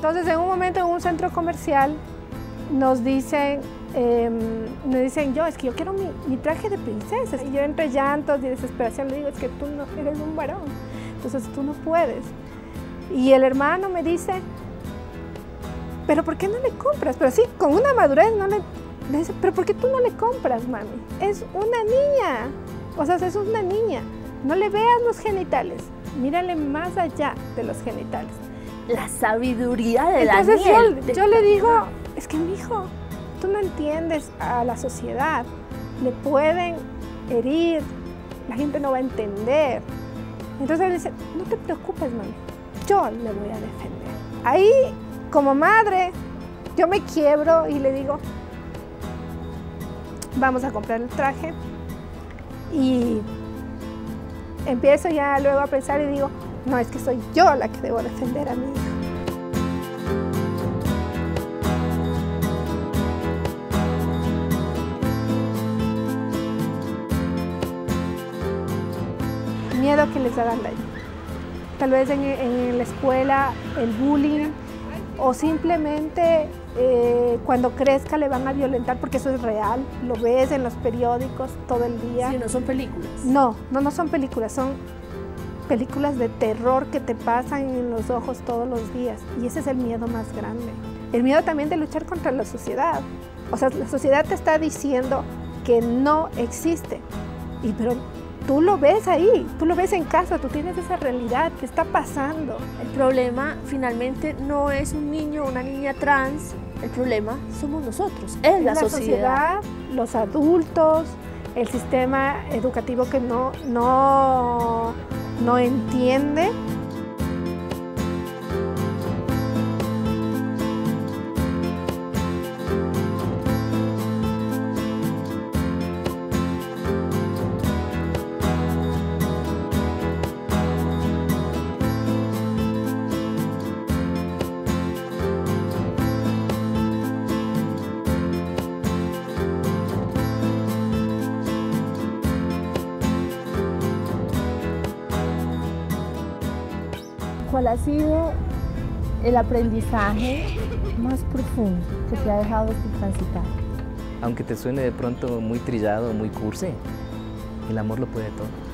Entonces, en un momento en un centro comercial nos dicen, yo, es que yo quiero mi traje de princesa. Y yo entre llantos y desesperación le digo, es que tú no eres un varón, entonces tú no puedes. Y el hermano me dice, pero ¿por qué no le compras? Pero sí, con una madurez no le dice, pero ¿por qué tú no le compras, mami? Es una niña, o sea, es una niña. No le veas los genitales, mírale más allá de los genitales. La sabiduría de Entonces Daniel. yo le digo, es que mijo, tú no entiendes a la sociedad, le pueden herir, la gente no va a entender. Entonces él dice, no te preocupes, mami, yo le voy a defender. Ahí, como madre, yo me quiebro y le digo, vamos a comprar el traje. Y empiezo ya luego a pensar y digo, no, es que soy yo la que debo defender a mi hijo. Miedo que les hagan daño. Tal vez en la escuela el bullying o simplemente cuando crezca le van a violentar porque eso es real, lo ves en los periódicos todo el día. Sí, no son películas. No son películas, son películas de terror que te pasan en los ojos todos los días y ese es el miedo más grande. El miedo también de luchar contra la sociedad. O sea, la sociedad te está diciendo que no existe, pero tú lo ves ahí, tú lo ves en casa, tú tienes esa realidad que está pasando. El problema finalmente no es un niño o una niña trans, el problema somos nosotros, es la sociedad, los adultos, el sistema educativo que no entiende. ¿Cuál ha sido el aprendizaje más profundo que te ha dejado este transitar? Aunque te suene de pronto muy trillado, muy cursi, el amor lo puede todo.